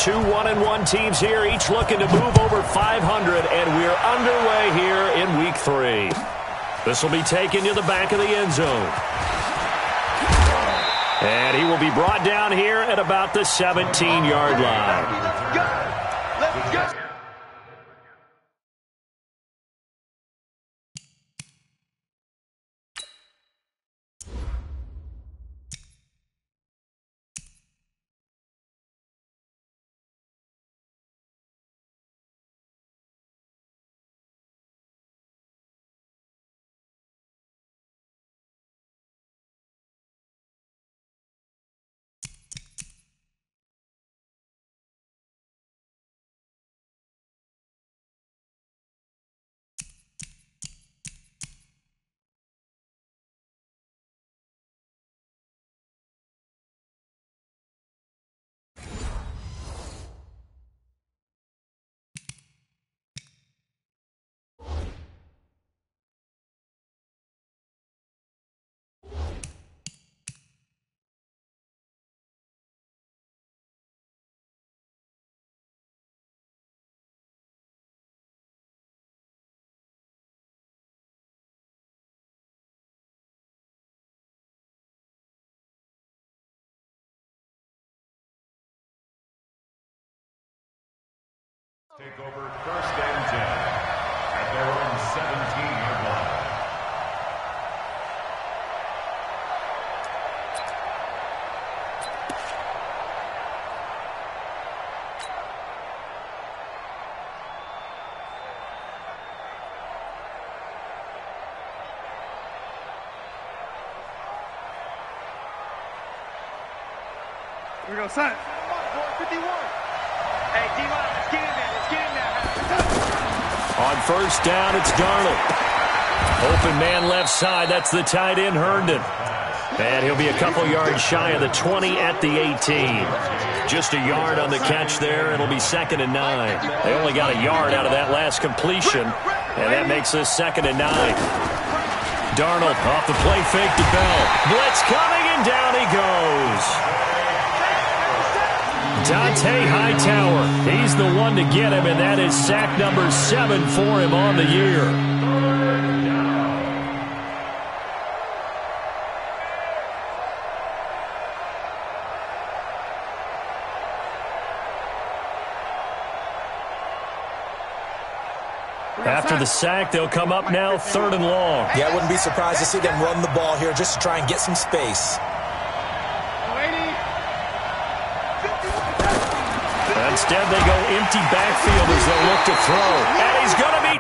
Two 1-1 teams here, each looking to move over 500, and we're underway here in Week 3. This will be taken to the back of the end zone. And he will be brought down here at about the 17-yard line. Let's go. Take over first and 10 at their own 17-yard line. Here we go, son. 51. Hey, D-line, let's get in there. Let's get in there. On first down, it's Darnold. Open man left side. That's the tight end, Herndon. And he'll be a couple yards shy of the 20 at the 18. Just a yard on the catch there. It'll be 2nd and 9. They only got a yard out of that last completion, and that makes this 2nd and 9. Darnold off the play fake to Bell. Blitz coming, and down he goes. Dante Hightower, he's the one to get him, and that is sack number 7 for him on the year. After the sack, they'll come up now 3rd and long. Yeah, I wouldn't be surprised to see them run the ball here just to try and get some space. Instead, they go empty backfield as they look to throw. And he's going to be...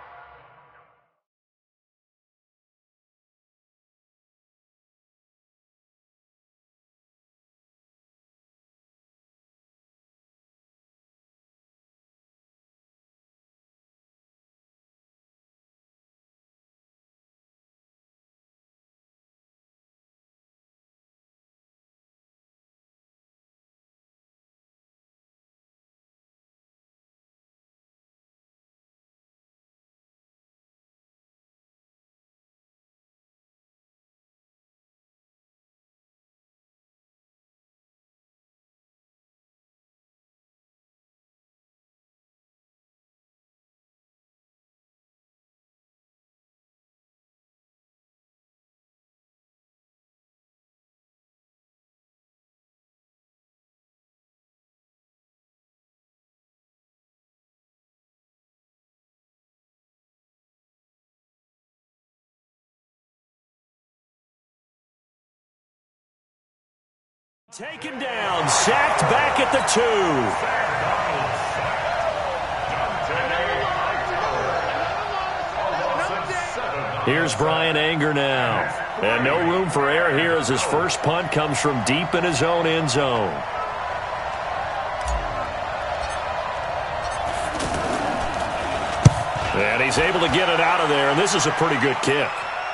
Taken down, sacked back at the 2. Here's Brian Anger now. And no room for error here as his first punt comes from deep in his own end zone. And he's able to get it out of there, and this is a pretty good kick.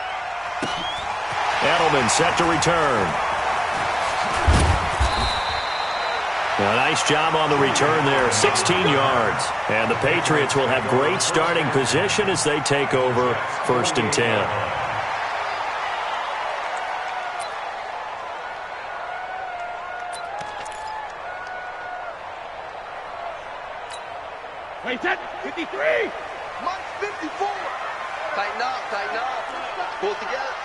Edelman set to return. A nice job on the return there, 16 yards. And the Patriots will have great starting position as they take over 1st and 10. Wait, set. 53. Mike's 54. Tighten up, tighten up. Pull it together.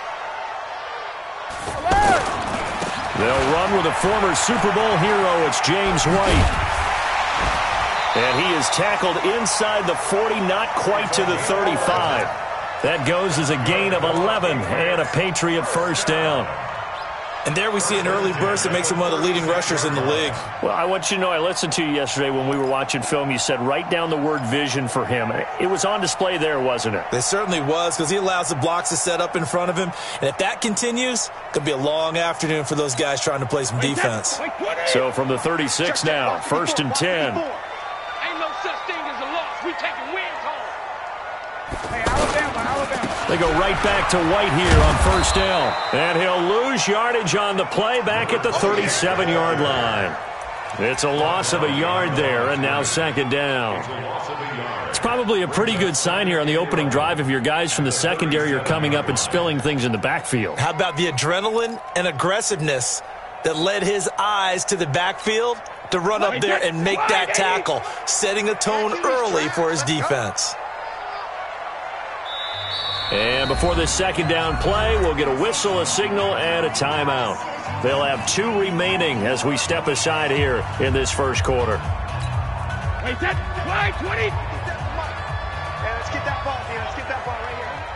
They'll run with a former Super Bowl hero. It's James White. And he is tackled inside the 40, not quite to the 35. That goes as a gain of 11 and a Patriot first down. And there we see an early burst that makes him one of the leading rushers in the league. Well, I want you to know, I listened to you yesterday when we were watching film. You said write down the word vision for him. It was on display there, wasn't it? It certainly was, because he allows the blocks to set up in front of him. And if that continues, it could be a long afternoon for those guys trying to play some defense. So from the 36 now, 1st and 10. Ain't no such thing as a loss. We taking wins home. Hey, Alabama. They go right back to White here on 1st down. And he'll lose yardage on the play back at the 37-yard line. It's a loss of a yard there, and now 2nd down. It's probably a pretty good sign here on the opening drive if your guys from the secondary are coming up and spilling things in the backfield. How about the adrenaline and aggressiveness that led his eyes to the backfield to run up there and make that tackle, setting a tone early for his defense. And before this 2nd down play, we'll get a whistle, a signal, and a timeout. They'll have 2 remaining as we step aside here in this first quarter. Wait, set. 20. Hey, let's get that ball, man. Let's get that ball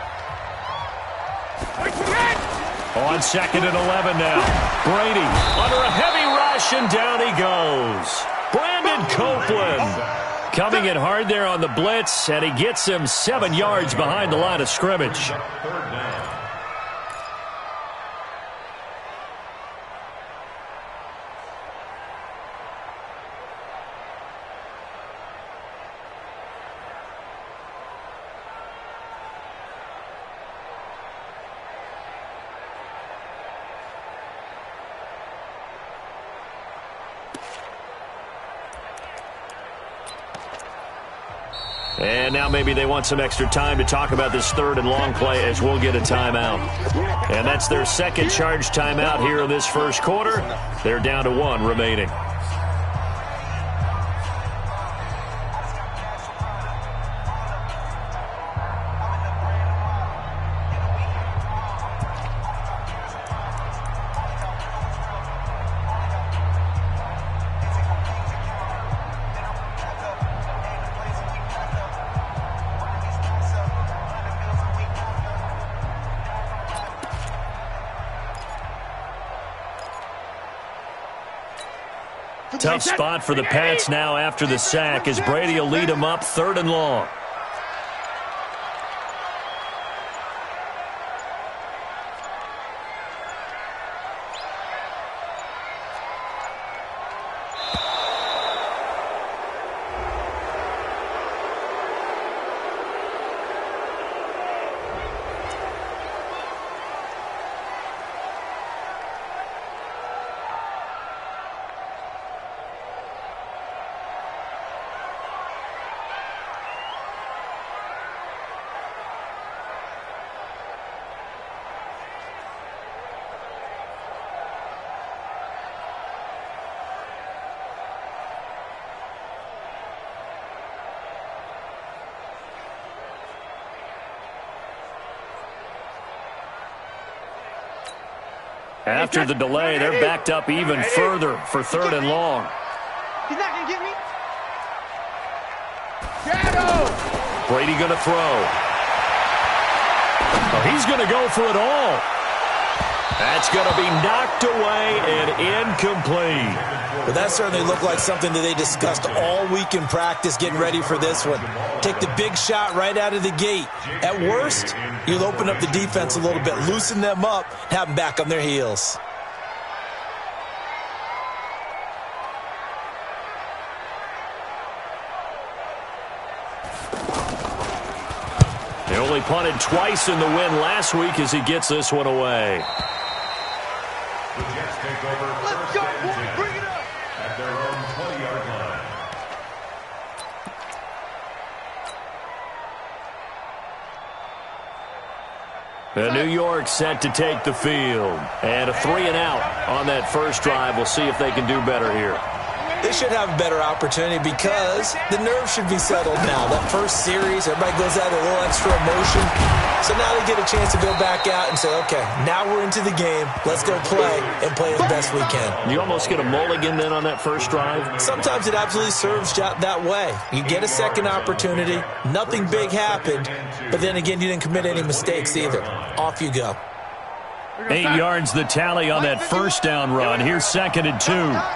right here. Wait, On 2nd and 11 now. Brady under a heavy rush, and down he goes. Brandon Copeland coming in hard there on the blitz, and he gets him 7 yards behind the line of scrimmage. And now maybe they want some extra time to talk about this 3rd and long play as we'll get a timeout. And that's their 2nd charge timeout here in this first quarter. They're down to 1 remaining. Tough spot for the Pats now after the sack as Brady will lead them up 3rd and long. After the delay, they're backed up even further for 3rd and long. He's not going to get me. Brady going to throw. Oh, he's going to go for it all. That's going to be knocked away and incomplete. But that certainly looked like something that they discussed all week in practice getting ready for this one. Take the big shot right out of the gate. At worst, you'll open up the defense a little bit, loosen them up, have them back on their heels. They only punted twice in the win last week as he gets this one away. The Jets take over. Let's go, boy. Bring it up. At their own 20-yard line. New York set to take the field. And a 3 and out on that first drive. We'll see if they can do better here. They should have a better opportunity because the nerves should be settled now. That first series, everybody goes out with a little extra emotion. So now they get a chance to go back out and say, okay, now we're into the game. Let's go play and play as best we can. You almost get a mulligan then on that first drive? Sometimes it absolutely serves that way. You get a second opportunity. Nothing big happened. But then again, you didn't commit any mistakes either. Off you go. 8 yards the tally on that first down run. Here's 2nd and 2.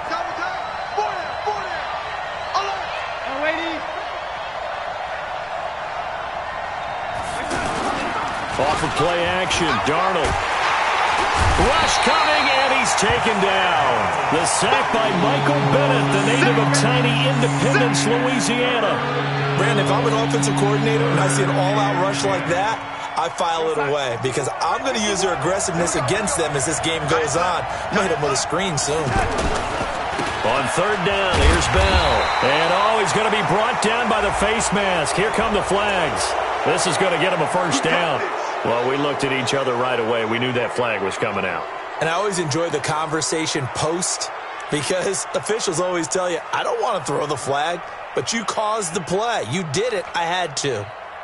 Off of play action, Darnold. Rush coming, and he's taken down. The sack by Michael Bennett, the native of tiny Independence, Louisiana. Brandon, if I'm an offensive coordinator and I see an all-out rush like that, I file it away because I'm going to use their aggressiveness against them as this game goes on. I'm going to hit them with a screen soon. On 3rd down, here's Bell. And he's going to be brought down by the face mask. Here come the flags. This is going to get him a first down. Well, we looked at each other right away. We knew that flag was coming out. And I always enjoy the conversation post because officials always tell you, I don't want to throw the flag, but you caused the play. You did it. I had to.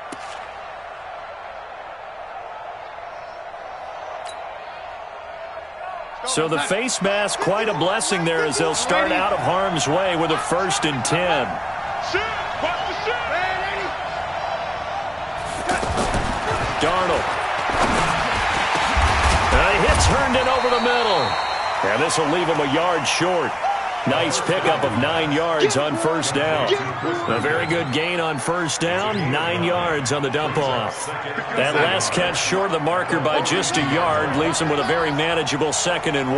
So the face mask, quite a blessing there as they'll start out of harm's way with a 1st and 10. Darnold. He hits Herndon over the middle. And this will leave him a yard short. Nice pickup of 9 yards on 1st down. A very good gain on 1st down. 9 yards on the dump-off. That last catch short of the marker by just a yard leaves him with a very manageable 2nd and 1.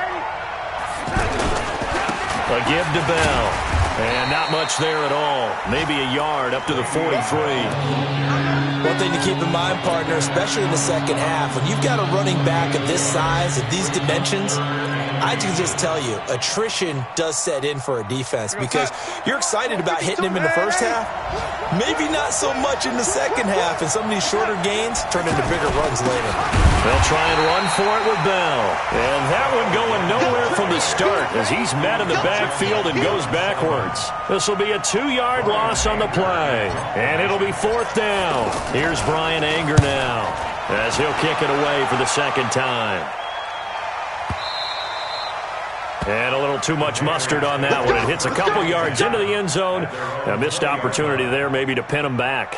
A give to Bell. And not much there at all. Maybe a yard up to the 43. One thing to keep in mind, partner, especially in the second half, when you've got a running back of this size, of these dimensions, I can just tell you, attrition does set in for a defense because you're excited about hitting him in the first half, maybe not so much in the second half, and some of these shorter gains turn into bigger runs later. They'll try and run for it with Bell. And that one going nowhere from the start as he's met in the backfield and goes backwards. This will be a 2-yard loss on the play. And it'll be 4th down. Here's Brian Anger now as he'll kick it away for the 2nd time. And a little too much mustard on that one. It hits a couple yards into the end zone. A missed opportunity there maybe to pin him back.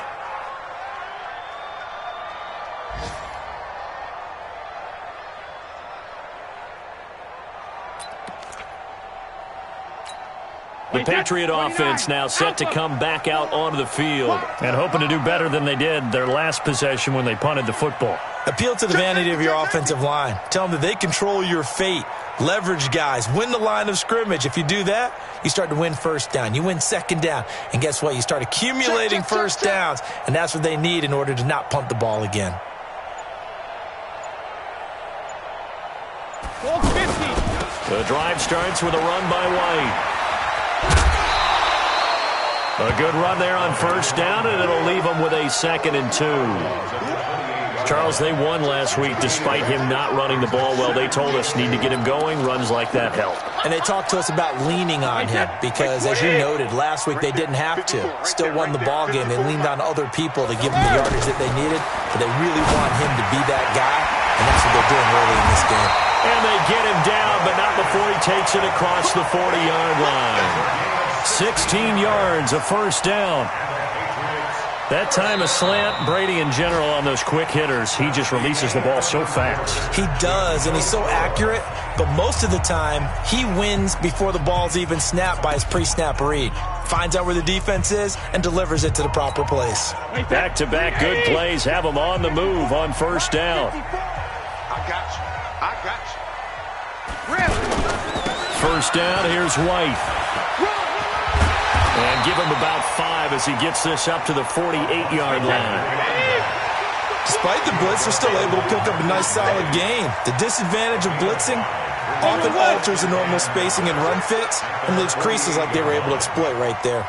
The Patriot offense now set to come back out onto the field and hoping to do better than they did their last possession when they punted the football. Appeal to the vanity of your offensive line. Tell them that they control your fate. Leverage guys. Win the line of scrimmage. If you do that, you start to win 1st down. You win 2nd down. And guess what? You start accumulating 1st downs. And that's what they need in order to not punt the ball again. The drive starts with a run by White. A good run there on 1st down, and it'll leave them with a 2nd and 2. Charles, they won last week despite him not running the ball well. They told us need to get him going. Runs like that help. And they talked to us about leaning on him because, as you noted, last week they didn't have to. Still won the ball game. They leaned on other people to give them the yardage that they needed, but they really want him to be that guy, and that's what they're doing early in this game. And they get him down, but not before he takes it across the 40-yard line. 16 yards, a 1st down. That time a slant. Brady in general on those quick hitters, he just releases the ball so fast. He does, and he's so accurate, but most of the time he wins before the ball's even snapped by his pre-snap read. Finds out where the defense is and delivers it to the proper place. Back-to-back good plays have him on the move on 1st down. I got you. 1st down, here's White. And give him about 5 as he gets this up to the 48-yard line. Despite the blitz, they're still able to pick up a nice solid gain. The disadvantage of blitzing often alters the normal spacing and run fits and leaves creases like they were able to exploit right there.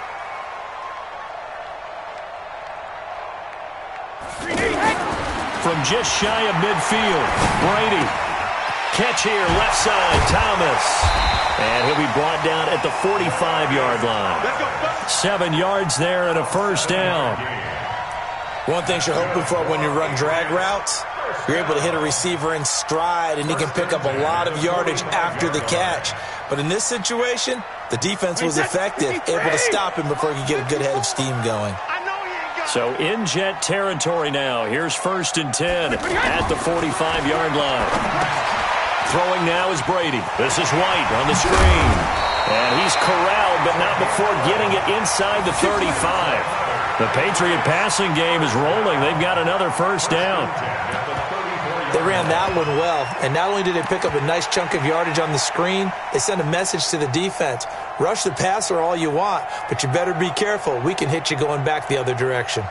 From just shy of midfield, Brady. Catch here, left side, Thomas. And he'll be brought down at the 45-yard line. 7 yards there and a first down. One thing you're hoping for when you run drag routes, you're able to hit a receiver in stride, and he can pick up a lot of yardage after the catch. But in this situation, the defense was effective, able to stop him before he could get a good head of steam going. So in Jet territory now. Here's 1st and 10 at the 45-yard line. Throwing now is Brady. This is White on the screen. And he's corralled, but not before getting it inside the 35. The Patriot passing game is rolling. They've got another first down. They ran that one well, and not only did they pick up a nice chunk of yardage on the screen, they sent a message to the defense. Rush the passer all you want, but you better be careful. We can hit you going back the other direction.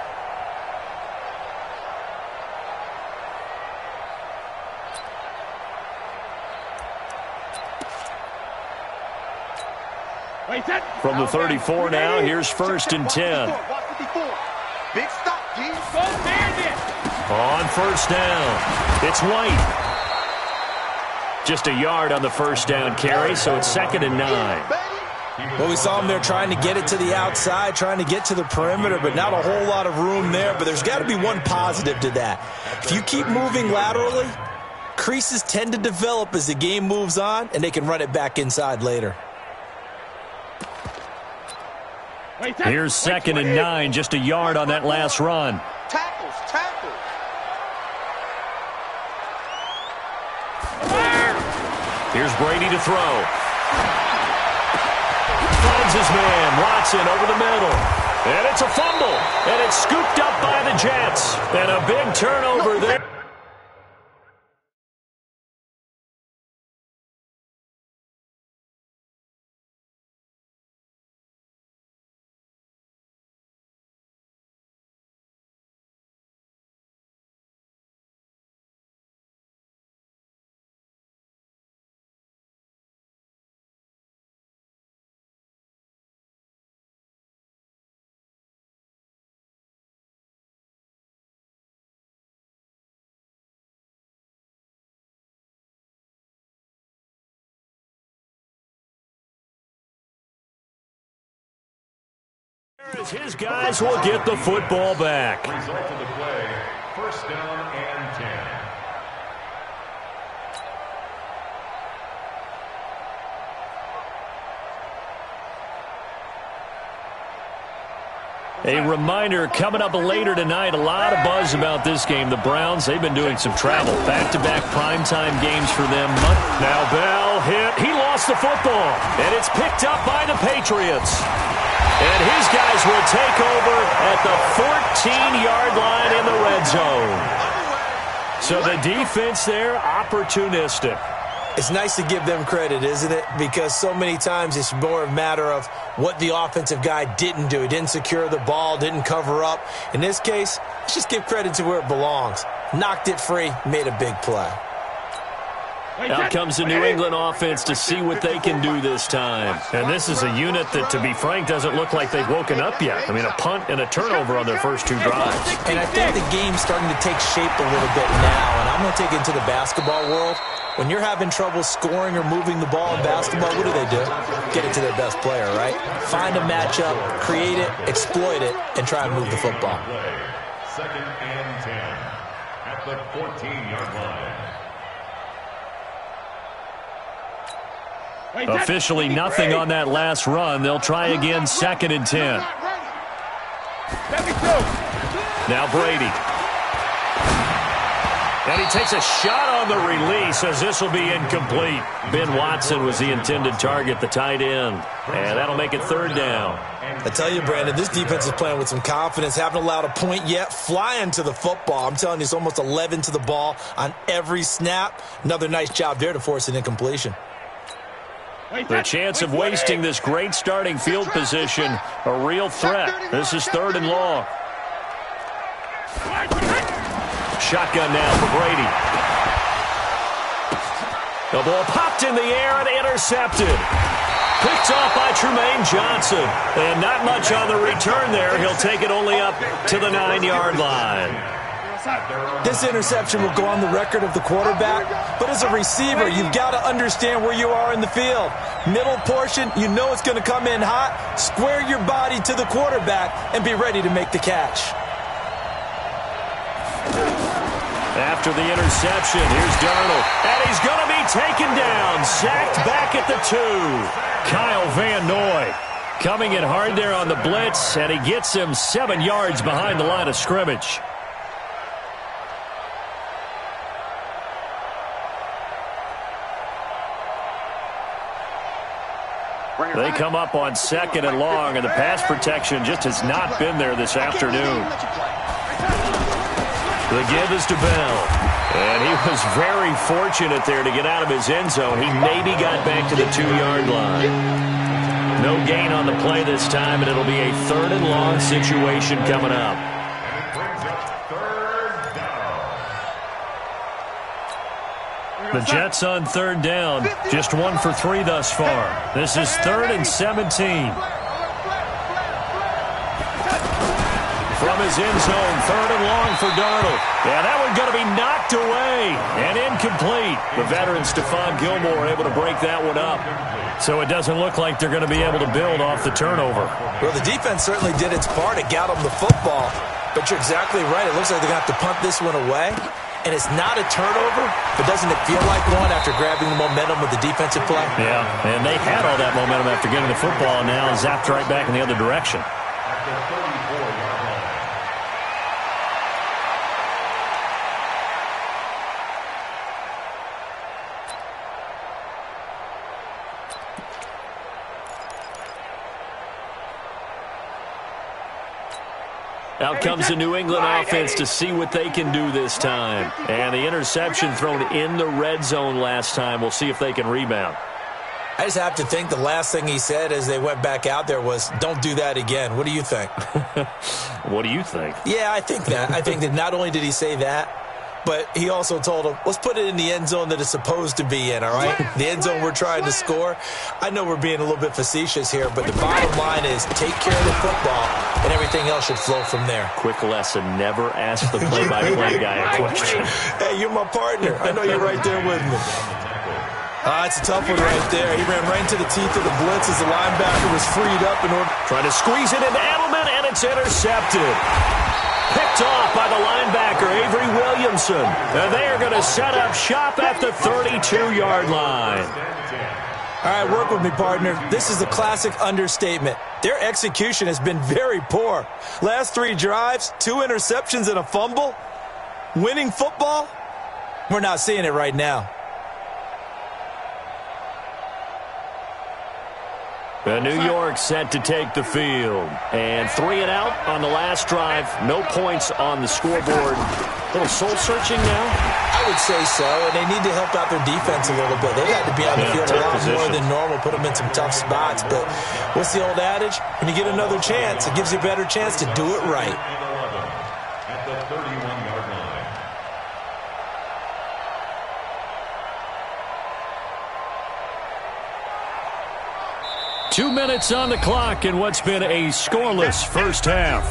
From the 34 now, here's 1st and 10. Big stop, G. On first down, it's White. Just a yard on the first down carry, so it's 2nd and 9. Well, we saw him there trying to get it to the outside, trying to get to the perimeter, but not a whole lot of room there. But there's got to be one positive to that. If you keep moving laterally, creases tend to develop as the game moves on, and they can run it back inside later. Here's 2nd and 9, just a yard on that last run. Tackles. Here's Brady to throw. Finds his man, Watson over the middle. And it's a fumble. And it's scooped up by the Jets. And a big turnover there. His guys will get the football back. Result of the play, 1st down and 10. A reminder, coming up later tonight, a lot of buzz about this game. The Browns, they've been doing some travel. Back-to-back primetime games for them. Now Bell hit. He lost the football. And it's picked up by the Patriots. And his guys will take over at the 14-yard line in the red zone. So the defense there, opportunistic. It's nice to give them credit, isn't it? Because so many times it's more a matter of what the offensive guy didn't do. He didn't secure the ball, didn't cover up. In this case, let's just give credit to where it belongs. Knocked it free, made a big play. Out comes the New England offense to see what they can do this time. And this is a unit that, to be frank, doesn't look like they've woken up yet. I mean, a punt and a turnover on their first 2 drives. And I think the game's starting to take shape a little bit now. And I'm going to take it to the basketball world. When you're having trouble scoring or moving the ball in basketball, what do? Get it to their best player, right? Find a matchup, create it, exploit it, and try and move the football. 2nd and 10 at the 14-yard line. Officially nothing on that last run. They'll try again, 2nd and 10. Now Brady. And he takes a shot on the release as this will be incomplete. Ben Watson was the intended target, the tight end. And that'll make it 3rd down. I tell you, Brandon, this defense is playing with some confidence. Haven't allowed a point yet. Flying to the football. I'm telling you, it's almost 11 to the ball on every snap. Another nice job there to force an incompletion. The chance of wasting this great starting field position, a real threat. This is 3rd and long. Shotgun now for Brady. The ball popped in the air and intercepted. Picked off by Trumaine Johnson. And not much on the return there. He'll take it only up to the 9-yard line. This interception will go on the record of the quarterback, but as a receiver, you've got to understand where you are in the field. Middle portion, you know it's going to come in hot. Square your body to the quarterback and be ready to make the catch. After the interception, here's Darnold, and he's going to be taken down, sacked back at the 2. Kyle Van Noy coming in hard there on the blitz, and he gets him 7 yards behind the line of scrimmage. They come up on 2nd and long, and the pass protection just has not been there this afternoon. The give is to Bell. And he was very fortunate there to get out of his end zone. He maybe got back to the 2-yard line. No gain on the play this time, and it'll be a 3rd and long situation coming up. And it brings up 3rd down. The Jets on 3rd down. Just 1 for 3 thus far. This is 3rd and 17. From his end zone, 3rd and long for Darnold. Yeah, that one going to be knocked away and incomplete. The veteran Stephon Gilmore able to break that one up. So it doesn't look like they're going to be able to build off the turnover. Well, the defense certainly did its part. It got them the football. But you're exactly right. It looks like they're going to have to punt this one away. And it's not a turnover, but doesn't it feel like one after grabbing the momentum with the defensive play? Yeah, and they had all that momentum after getting the football, and now zapped right back in the other direction. At the 34-yard line. Out comes the New England offense to see what they can do this time. And the interception thrown in the red zone last time. We'll see if they can rebound. I just have to think the last thing he said as they went back out there was, don't do that again. What do you think? What do you think? Yeah, I think that. I think that not only did he say that, but he also told him, let's put it in the end zone that it's supposed to be in, all right? The end zone we're trying to score. I know we're being a little bit facetious here, but the bottom line is take care of the football, and everything else should flow from there. Quick lesson, never ask the play-by-play guy a question. Hey, you're my partner. I know you're right there with me. It's a tough one right there. He ran right into the teeth of the blitz as the linebacker was freed up in order. Trying to squeeze it into Edelman, and it's intercepted. Picked off by the linebacker, Avery Williamson. And they are going to set up shop at the 32-yard line. All right, work with me, partner. This is a classic understatement. Their execution has been very poor. Last 3 drives, 2 interceptions and a fumble. Winning football? We're not seeing it right now. New York set to take the field. And 3 and out on the last drive. No points on the scoreboard. A little soul-searching now? I would say so, and they need to help out their defense a little bit. They've had to be on the field a lot more than normal, put them in some tough spots. But what's the old adage? When you get another chance, it gives you a better chance to do it right. At the 31-yard line. 2 minutes on the clock in what's been a scoreless first half.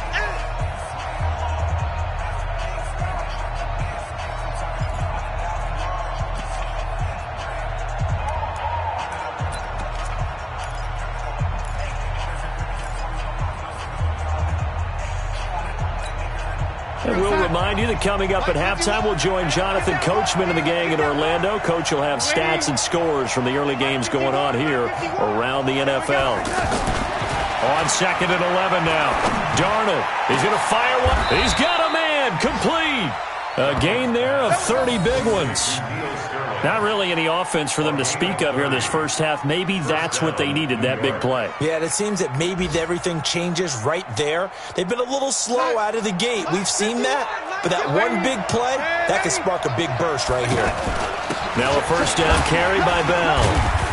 And we'll remind you that coming up at halftime, we'll join Jonathan Coachman and the gang in Orlando. Coach will have stats and scores from the early games going on here around the NFL. On 2nd and 11 now. Darnold, he's going to fire one. He's got a man, complete. A gain there of 30 big ones. Not really any offense for them to speak of here in this first half. Maybe that's what they needed, that big play. Yeah, it seems that maybe everything changes right there. They've been a little slow out of the gate. We've seen that. But that one big play, that can spark a big burst right here. Now a first down carry by Bell.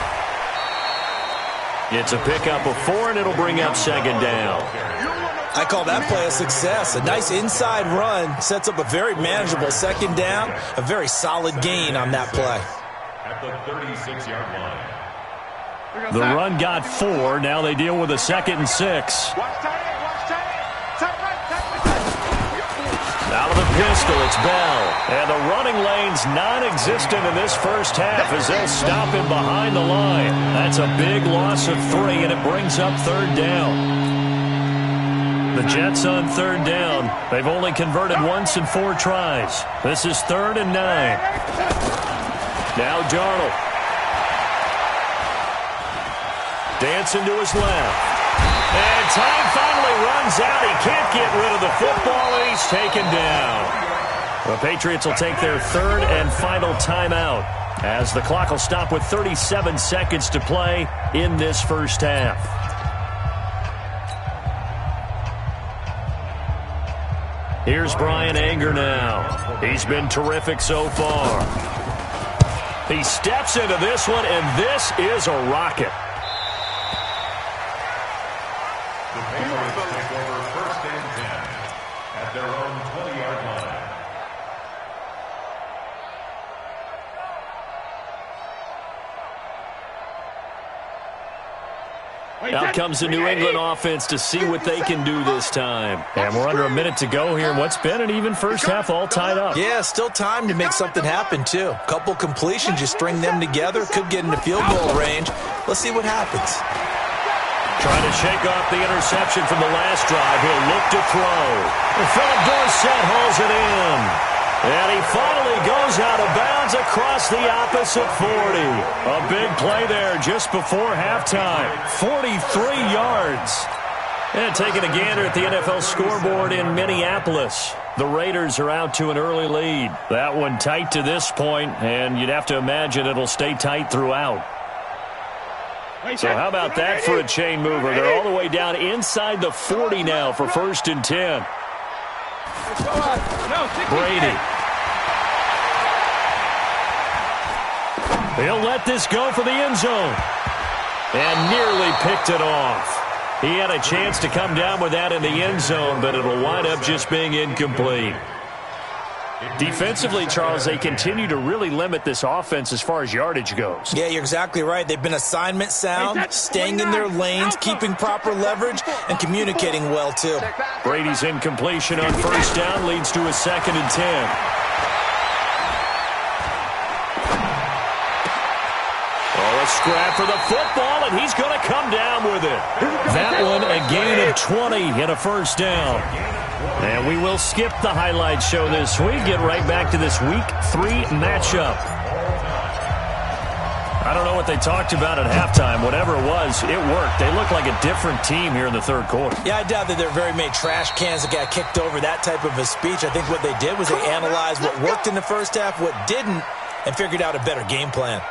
It's a pickup of 4, and it'll bring up 2nd down. I call that play a success. A nice inside run sets up a very manageable 2nd down. A very solid gain on that play. At the 36-yard line. The run got 4. Now they deal with a 2nd and 6. Out of the pistol, it's Bell. And the running lane's non-existent in this first half as they'll stop him behind the line. That's a big loss of 3, and it brings up third down. The Jets on third down. They've only converted once in 4 tries. This is 3rd and 9. Now Darnold. Dancing to his left. And time finally runs out. He can't get rid of the football, and he's taken down. The Patriots will take their 3rd and final timeout as the clock will stop with 37 seconds to play in this first half. Here's Bryan Anger now. He's been terrific so far. He steps into this one, and this is a rocket. The Patriots take over 1st and 10 at their own 20-yard line. Out comes the New England offense to see what they can do this time. And we're under a minute to go here in what's been an even first half, all tied up. Yeah, still time to make something happen, too. A couple completions, you string them together, could get into field goal range. Let's see what happens. Trying to shake off the interception from the last drive. He'll look to throw. And Philip Dorsett hauls it in. And he finally goes out of bounds across the opposite 40. A big play there just before halftime. 43 yards. And taking a gander at the NFL scoreboard in Minneapolis. The Raiders are out to an early lead. That one tight to this point, and you'd have to imagine it'll stay tight throughout. So how about that for a chain mover? They're all the way down inside the 40 now for 1st and 10. Brady. He'll let this go for the end zone. And nearly picked it off. He had a chance to come down with that in the end zone, but it'll wind up just being incomplete. Defensively, Charles, they continue to really limit this offense as far as yardage goes. Yeah, you're exactly right. They've been assignment sound, staying in their lanes, keeping proper leverage, and communicating well, too. Brady's incompletion on 1st down leads to a 2nd and 10. Oh, a scrap for the football, and he's going to come down with it. That one, a gain of 20 and a 1st down. And we will skip the highlight show this week. Get right back to this Week 3 matchup. I don't know what they talked about at halftime. Whatever it was, it worked. They look like a different team here in the 3rd quarter. Yeah, I doubt that there are very many trash cans that got kicked over that type of a speech. I think what they did was they analyzed what worked in the first half, what didn't, and figured out a better game plan.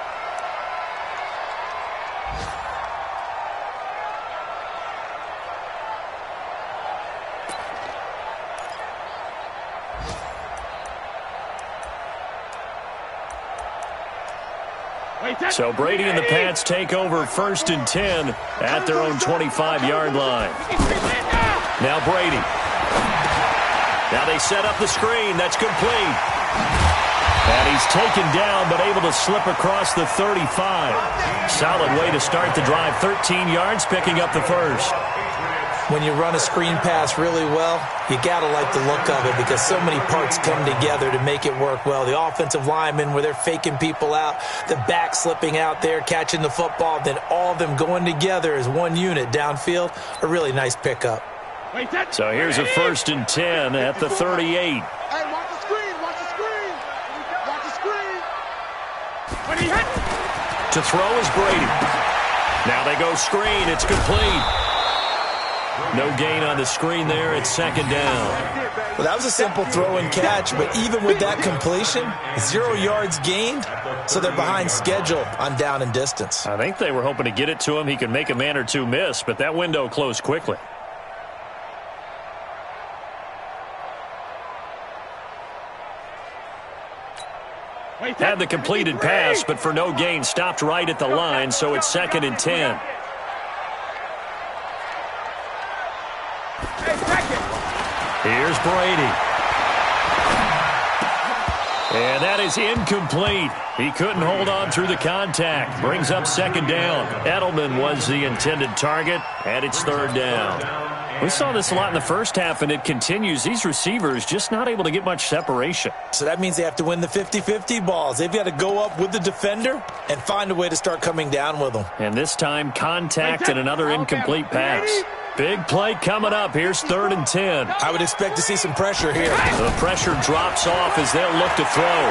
So Brady and the Pats take over 1st and 10 at their own 25-yard line. Now Brady. Now they set up the screen. That's complete. And he's taken down but able to slip across the 35. Solid way to start the drive. 13 yards, picking up the 1st. When you run a screen pass really well, you got to like the look of it because so many parts come together to make it work well. The offensive linemen, where they're faking people out, the back slipping out there, catching the football, then all of them going together as one unit downfield, a really nice pickup. So here's a 1st and 10 at the 38. Hey, watch the screen, watch the screen. Watch the screen. When he hit. To throw is Brady. Now they go screen. It's complete. No gain on the screen there. It's 2nd down. Well, that was a simple throw and catch, but even with that completion, 0 yards gained, so they're behind schedule on down and distance. I think they were hoping to get it to him. He could make a man or two miss, but that window closed quickly. Had the completed pass, but for no gain, stopped right at the line, so it's 2nd and 10. Here's Brady. And that is incomplete. He couldn't hold on through the contact. Brings up 2nd down. Edelman was the intended target, and it's 3rd down. We saw this a lot in the first half, and it continues. These receivers just not able to get much separation. So that means they have to win the 50-50 balls. They've got to go up with the defender and find a way to start coming down with them. And this time, contact and another incomplete pass. Big play coming up. Here's 3rd and 10. I would expect to see some pressure here. The pressure drops off as they'll look to throw.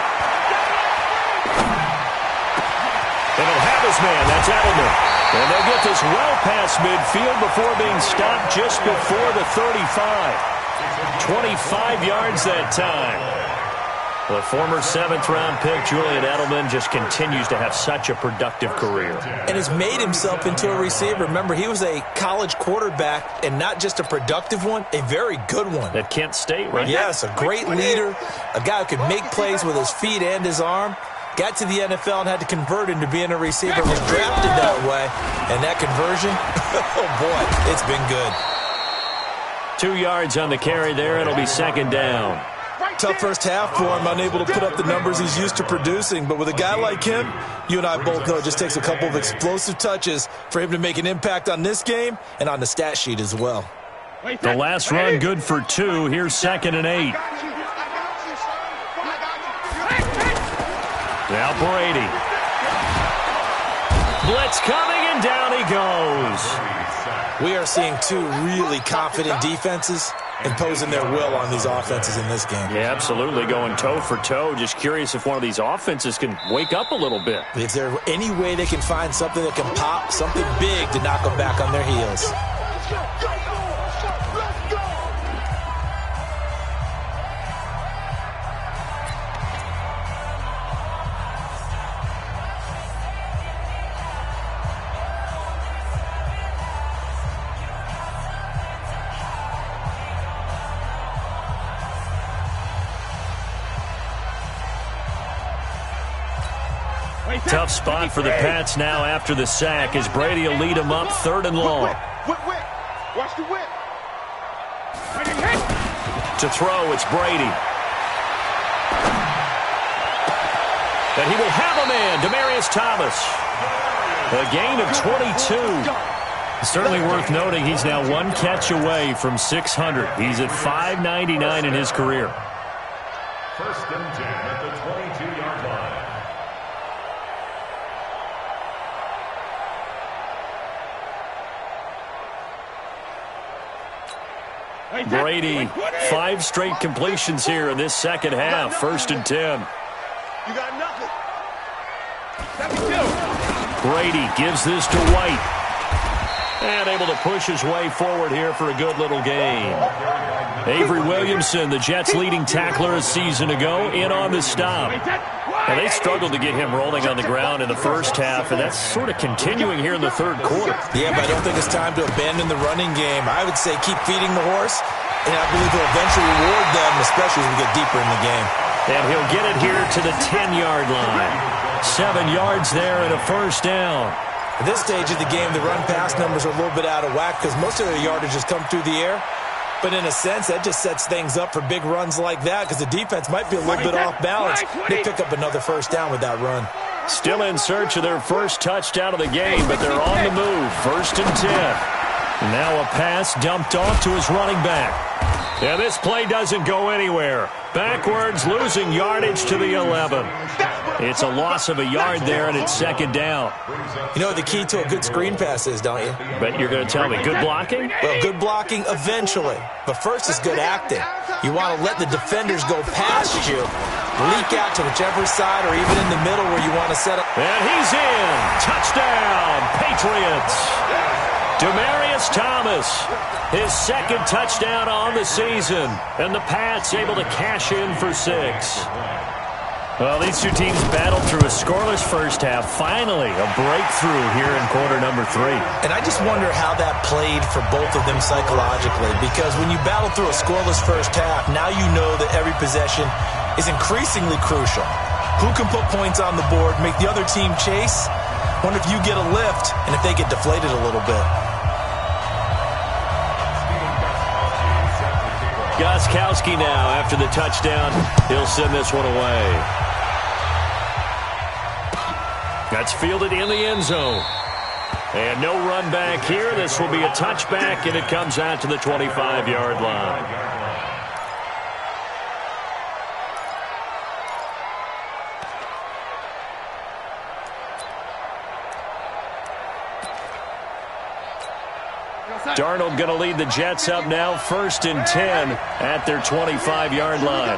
And he'll have his man. That's Edelman. And they'll get this well past midfield before being stopped just before the 35. 25 yards that time. The former 7th-round pick, Julian Edelman, just continues to have such a productive career. And has made himself into a receiver. Remember, he was a college quarterback, and not just a productive one, a very good one. At Kent State, right? Yes, a great leader, a guy who could make plays with his feet and his arm. Got to the NFL and had to convert into being a receiver. Was drafted that way. And that conversion, oh boy, it's been good. 2 yards on the carry there. It'll be 2nd down. Tough first half for him, unable to put up the numbers he's used to producing. But with a guy like him, you and I both know it just takes a couple of explosive touches for him to make an impact on this game and on the stat sheet as well. The last run good for 2. Here's 2nd and 8. Now Brady. Blitz coming, and down he goes. We are seeing 2 really confident defenses imposing their will on these offenses in this game. Yeah, absolutely, going toe for toe. Just curious if one of these offenses can wake up a little bit. Is there any way they can find something that can pop, something big to knock them back on their heels? Tough spot for the Pats now after the sack as Brady will lead them up 3rd and long. Watch the whip. To throw, it's Brady. And he will have a man, Demaryius Thomas. A gain of 22. Certainly worth noting he's now 1 catch away from 600. He's at 599 in his career. 1st and 10 at the 22-yard line. Brady, 5 straight completions here in this second half. 1st and 10. You got nothing. Brady gives this to White. And able to push his way forward here for a good little gain. Avery Williamson, the Jets' leading tackler a season ago, in on the stop. And they struggled to get him rolling on the ground in the first half, and that's sort of continuing here in the 3rd quarter. Yeah, but I don't think it's time to abandon the running game. I would say keep feeding the horse, and I believe he'll eventually reward them, especially as we get deeper in the game. And he'll get it here to the 10-yard line. 7 yards there and a 1st down. At this stage of the game, the run-pass numbers are a little bit out of whack because most of their yardage has come through the air. But in a sense, that just sets things up for big runs like that because the defense might be a little bit off balance. They pick up another 1st down with that run. Still in search of their first touchdown of the game, but they're on the move. 1st and 10. Now a pass dumped off to his running back. And this play doesn't go anywhere. Backwards, losing yardage to the 11. It's a loss of a yard there, and it's 2nd down. You know what the key to a good screen pass is, don't you? Bet you're going to tell me. Good blocking? Well, good blocking eventually. But first is good acting. You want to let the defenders go past you, leak out to whichever side or even in the middle where you want to set up. And he's in. Touchdown, Patriots. Demaryius Thomas, his 2nd touchdown on the season. And the Pats able to cash in for 6. Well, these 2 teams battled through a scoreless first half. Finally, a breakthrough here in quarter number 3. And I just wonder how that played for both of them psychologically. Because when you battle through a scoreless first half, now you know that every possession is increasingly crucial. Who can put points on the board, make the other team chase? Wonder if you get a lift and if they get deflated a little bit. Gostkowski now after the touchdown. He'll send this one away. That's fielded in the end zone. And no run back here. This will be a touchback, and it comes out to the 25-yard line. Darnold going to lead the Jets up now, 1st and 10 at their 25-yard line.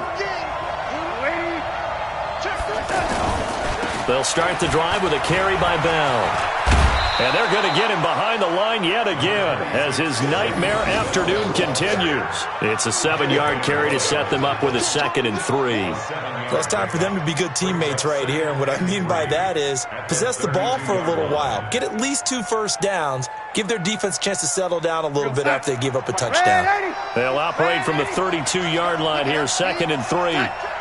They'll start the drive with a carry by Bell. And they're going to get him behind the line yet again as his nightmare afternoon continues. It's a 7-yard carry to set them up with a 2nd and 3. Well, it's time for them to be good teammates right here. And what I mean by that is possess the ball for a little while. Get at least 2 first downs. Give their defense a chance to settle down a little bit after they give up a touchdown. They'll operate from the 32-yard line here, 2nd and 3.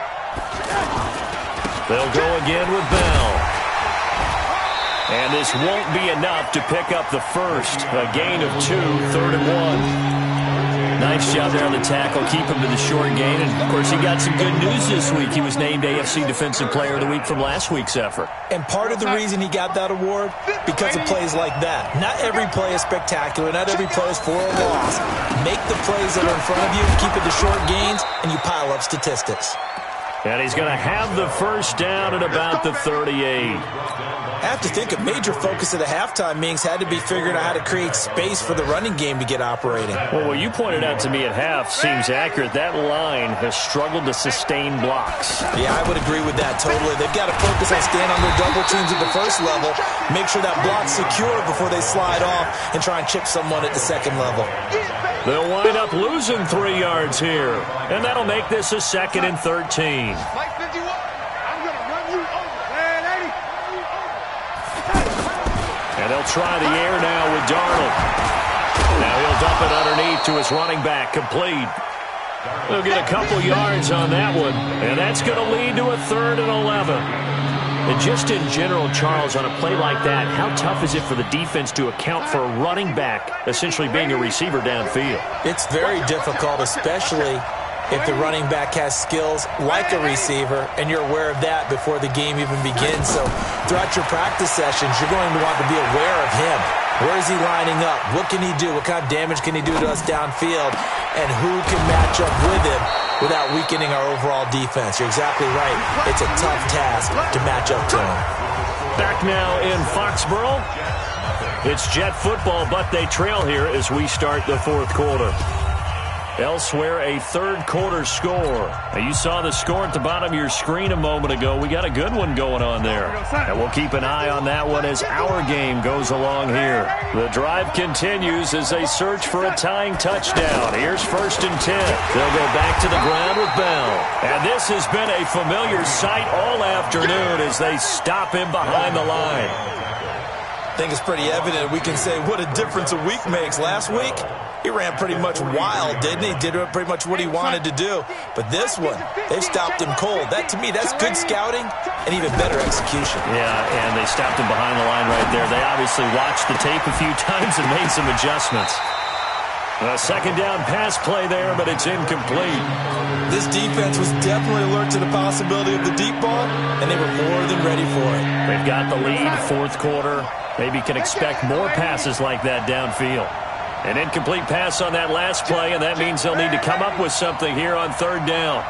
They'll go again with Bell. And this won't be enough to pick up the first. A gain of 2, 3rd and 1. Nice job there on the tackle. Keep him to the short gain. And, of course, he got some good news this week. He was named AFC Defensive Player of the Week from last week's effort. And part of the reason he got that award, because of plays like that. Not every play is spectacular. Not every play is for a loss. Make the plays that are in front of you, keep it to short gains, and you pile up statistics. And he's going to have the first down at about the 38. I have to think a major focus of the halftime meetings had to be figuring out how to create space for the running game to get operating. Well, what you pointed out to me at half seems accurate. That line has struggled to sustain blocks. Yeah, I would agree with that totally. They've got to focus on staying on their double teams at the first level, make sure that block's secure before they slide off and try and chip someone at the second level. They'll wind up losing 3 yards here, and that'll make this a 2nd and 13. And they'll try the air now with Darnold. Now he'll dump it underneath to his running back, complete. They'll get a couple yards on that one, and that's going to lead to a 3rd and 11. And just in general, Charles, on a play like that, how tough is it for the defense to account for a running back essentially being a receiver downfield? It's very difficult, especially if the running back has skills like a receiver, and you're aware of that before the game even begins. So throughout your practice sessions, you're going to want to be aware of him. Where is he lining up? What can he do? What kind of damage can he do to us downfield? And who can match up with him without weakening our overall defense? You're exactly right. It's a tough task to match up to him. Back now in Foxborough. It's Jet football, but they trail here as we start the 4th quarter. Elsewhere, a 3rd quarter score. Now, you saw the score at the bottom of your screen a moment ago. We got a good one going on there. And we'll keep an eye on that one as our game goes along here. The drive continues as they search for a tying touchdown. Here's 1st and 10. They'll go back to the ground with Bell. And this has been a familiar sight all afternoon as they stop him behind the line. I think it's pretty evident we can say what a difference a week makes. Last week, he ran pretty much wild, didn't he? Did pretty much what he wanted to do. But this one, they've stopped him cold. That, to me, that's good scouting and even better execution. Yeah, and they stopped him behind the line right there. They obviously watched the tape a few times and made some adjustments. A 2nd down pass play there, but it's incomplete. This defense was definitely alert to the possibility of the deep ball, and they were more than ready for it. They've got the lead, 4th quarter. Maybe can expect more passes like that downfield. An incomplete pass on that last play, and that means they'll need to come up with something here on 3rd down.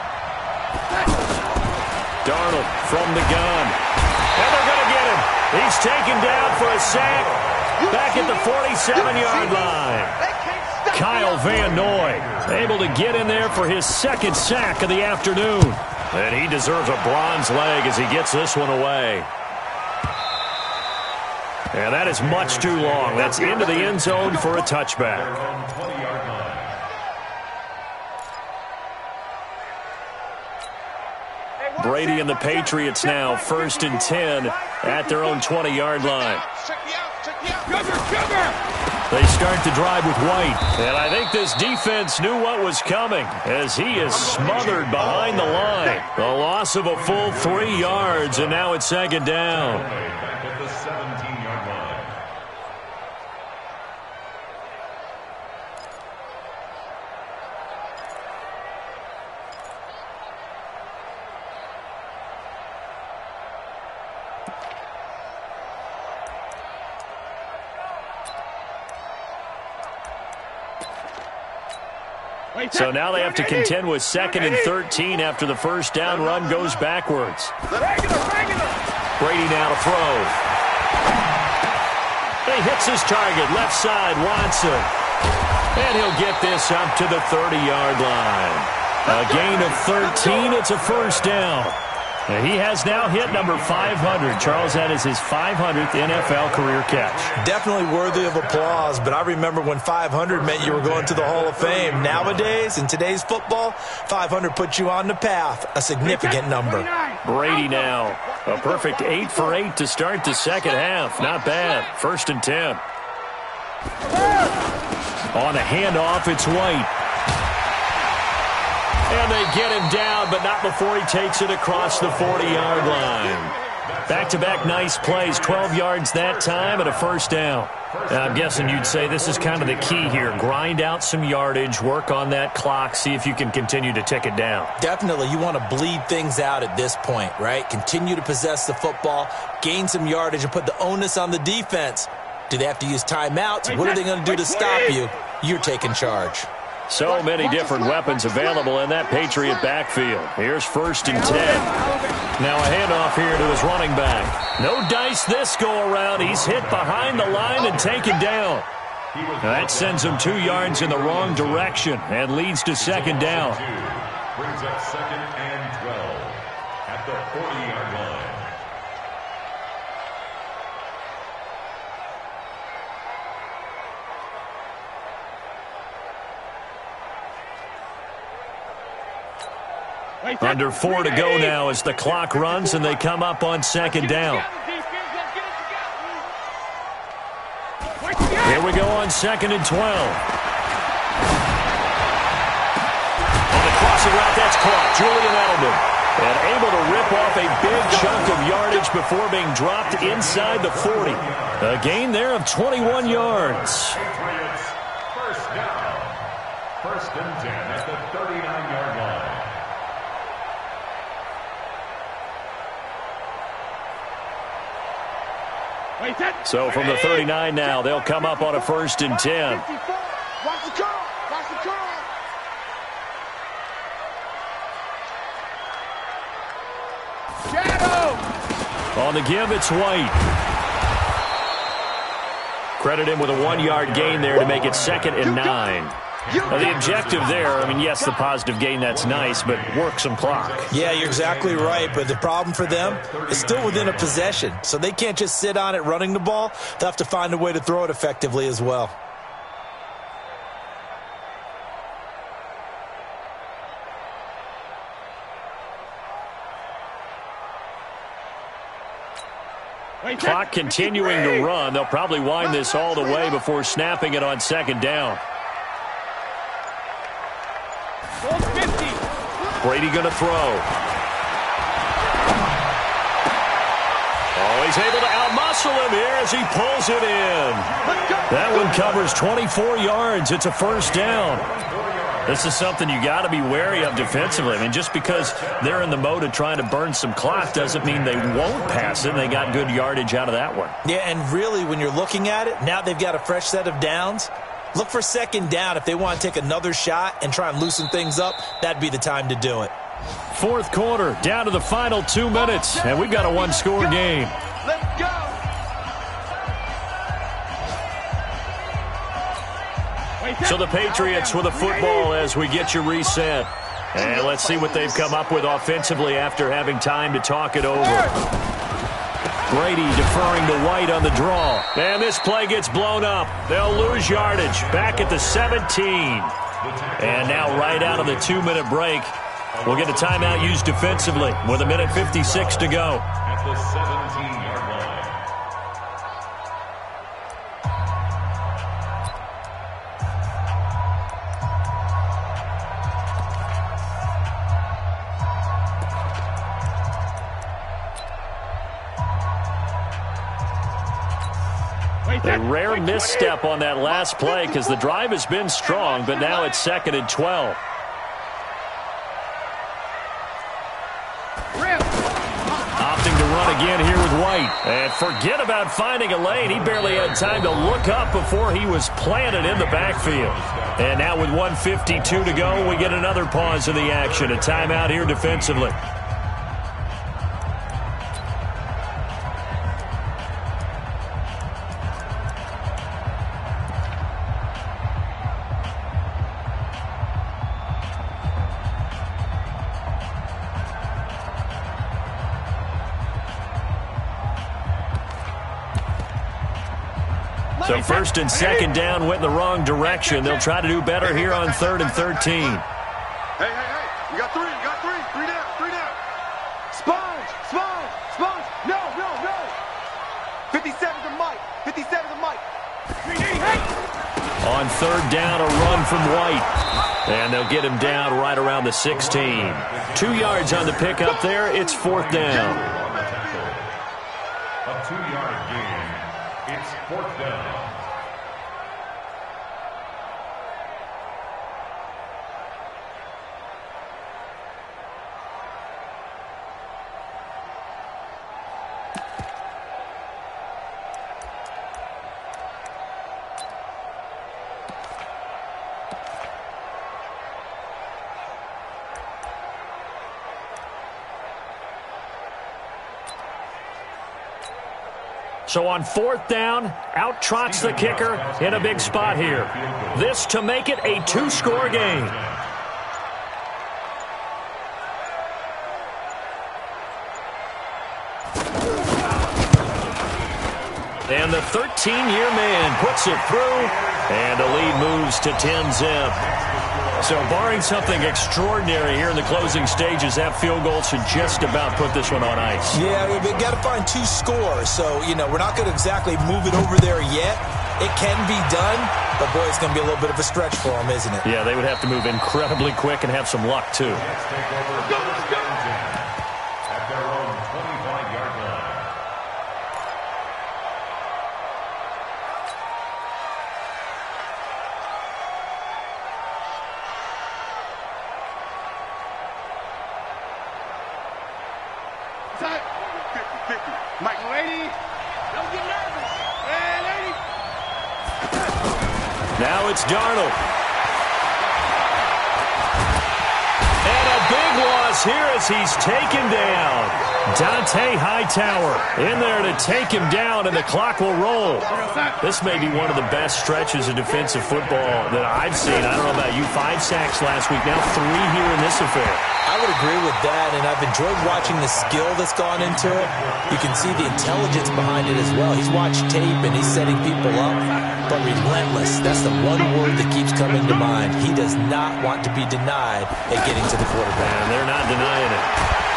Darnold from the gun. And they're going to get him. He's taken down for a sack back at the 47-yard line. Kyle Van Noy able to get in there for his 2nd sack of the afternoon. And he deserves a bronze leg as he gets this one away. And that is much too long. That's into the end zone for a touchback. Brady and the Patriots now 1st and 10 at their own 20-yard line. They start the drive with White. And I think this defense knew what was coming as he is smothered behind the line. The loss of a full 3 yards, and now it's 2nd down. At the 17-yard line. So now they have to contend with 2nd and 13 after the first down run goes backwards. Brady now to throw. He hits his target, left side, Watson. And he'll get this up to the 30-yard line. A gain of 13, it's a first down. He has now hit number 500. Charles, that is his 500th NFL career catch. Definitely worthy of applause, but I remember when 500 meant you were going to the Hall of Fame. Nowadays, in today's football, 500 puts you on the path, a significant number. Brady now, a perfect 8 for 8 to start the second half. Not bad. 1st and 10. On a handoff, it's White. And they get him down, but not before he takes it across the 40-yard line. Back-to-back nice plays, 12 yards that time and a first down. I'm guessing you'd say this is kind of the key here. Grind out some yardage, work on that clock, see if you can continue to tick it down. Definitely. You want to bleed things out at this point, right? Continue to possess the football, gain some yardage, and put the onus on the defense. Do they have to use timeouts? What are they going to do to stop you? You're taking charge. So many different weapons available in that Patriot backfield. Here's 1st and 10. Now a handoff here to his running back. No dice this go-around. He's hit behind the line and taken down. That sends him 2 yards in the wrong direction and leads to 2nd down. Brings up 2nd and 12 at the 40-yard line. Under 4 to go now as the clock runs and they come up on 2nd down. Here we go on 2nd and 12. On the crossing route, that's caught. Julian Edelman. And able to rip off a big chunk of yardage before being dropped inside the 40. A gain there of 21 yards. First down. 1st and 10 at the 39-yard line. So from the 39 now, they'll come up on a 1st and 10. Watch the call. Watch the call. Shadow. On the give, it's White. Credit him with a 1-yard gain there to make it 2nd and 9. Now, the objective there, I mean, yes, the positive gain, that's nice, but work some clock. Yeah, you're exactly right, but the problem for them is still within a possession, so they can't just sit on it running the ball. They'll have to find a way to throw it effectively as well. Clock continuing to run. They'll probably wind this all the way before snapping it on 2nd down. Brady going to throw. Oh, he's able to outmuscle him here as he pulls it in. That one covers 24 yards. It's a first down. This is something you got to be wary of defensively. I mean, just because they're in the mode of trying to burn some clock doesn't mean they won't pass it. They got good yardage out of that one. Yeah, and really, when you're looking at it, now they've got a fresh set of downs. Look for 2nd down. If they want to take another shot and try and loosen things up, that'd be the time to do it. 4th quarter, down to the final 2 minutes, and we've got a 1-score game. Let's go. So the Patriots with a football as we get you reset. And let's see what they've come up with offensively after having time to talk it over. Brady deferring to White on the draw. And this play gets blown up. They'll lose yardage back at the 17. And now right out of the 2-minute break, we'll get a timeout used defensively with 1:56 to go. At the 17-yard line. A rare misstep on that last play because the drive has been strong, but now it's 2nd and 12. Opting to run again here with White. And forget about finding a lane. He barely had time to look up before he was planted in the backfield. And now with 1:52 to go, we get another pause in the action. A timeout here defensively. So first and second down went in the wrong direction. They'll try to do better here on 3rd and 13. Hey. You got three. Three down. Sponge. No. 57 to Mike. On 3rd down, a run from White. And they'll get him down right around the 16. 2 yards on the pickup there. It's 4th down. A 2-yard gain. It's 4th down. So on 4th down, out trots the kicker in a big spot here. This to make it a 2-score game. And the 13-year man puts it through, and the lead moves to 10-zip. So barring something extraordinary here in the closing stages, that field goal should just about put this one on ice. Yeah, we've got to find 2 scores. So, we're not going to exactly move it over there yet. It can be done, but, boy, it's going to be a little bit of a stretch for them, isn't it? Yeah, they would have to move incredibly quick and have some luck, too. Let's take over at their own 25-yard line. Mike, lady, don't get nervous. Hey, lady. Now it's Darnold. And a big loss here as he's taken down. Dante Hightower in there to take him down, and the clock will roll. This may be one of the best stretches of defensive football that I've seen. I don't know about you. 5 sacks last week, now 3 here in this affair. I would agree with that, and I've enjoyed watching the skill that's gone into it. You can see the intelligence behind it as well. He's watched tape, and he's setting people up, but relentless. That's the one word that keeps coming to mind. He does not want to be denied at getting to the quarterback. And they're not denying it.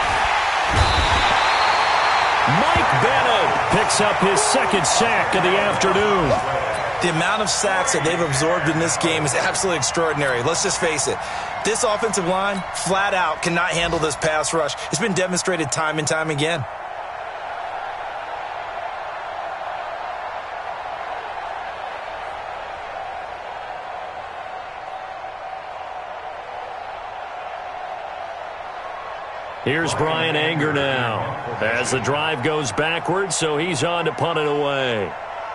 Mike Bennett picks up his 2nd sack of the afternoon. The amount of sacks that they've absorbed in this game is absolutely extraordinary. Let's just face it. This offensive line, flat out, cannot handle this pass rush. It's been demonstrated time and time again. Here's Brian Anger now as the drive goes backwards, so he's on to punt it away.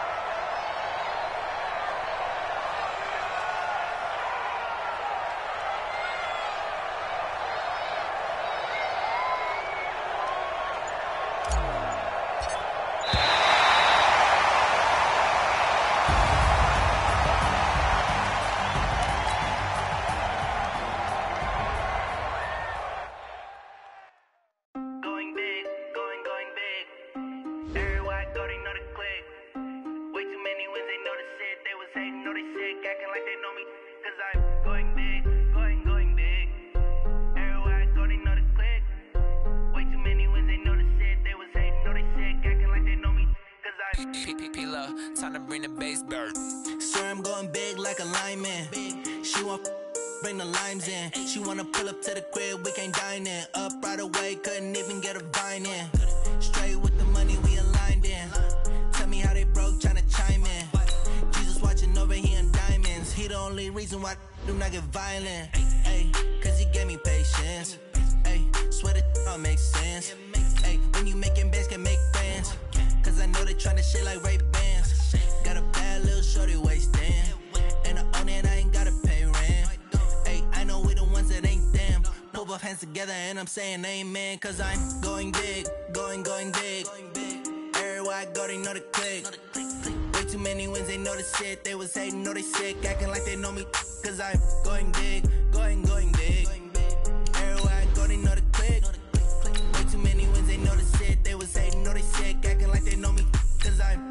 Time to bring the bass bird. Sir, I'm going big like a lineman. She want bring the limes in. She wanna pull up to the crib, we can't dine in. Up right away, couldn't even get a vine in. Straight with the money, we aligned in. Tell me how they broke, tryna chime in. Jesus watching over here in diamonds. He the only reason why I do not get violent. Ay, cause he gave me patience. Ay, swear that all makes sense. Ay, when you making bands, can make friends. Cause tryna shit like Ray-Bans. Got a bad little shorty waist-in. And I own it, I ain't gotta pay rent. Hey, I know we the ones that ain't them. Put both hands together and I'm saying amen. Cause I'm going big, going big. Everywhere I go, they know the click. Way too many wins, they know the shit. They was hating, know they sick, acting like they know me. Cause I'm going big, going big. Everywhere I go, they know the click. Way too many wins, they know the shit. They was hating, know they sick, acting like they know me. Cause I'm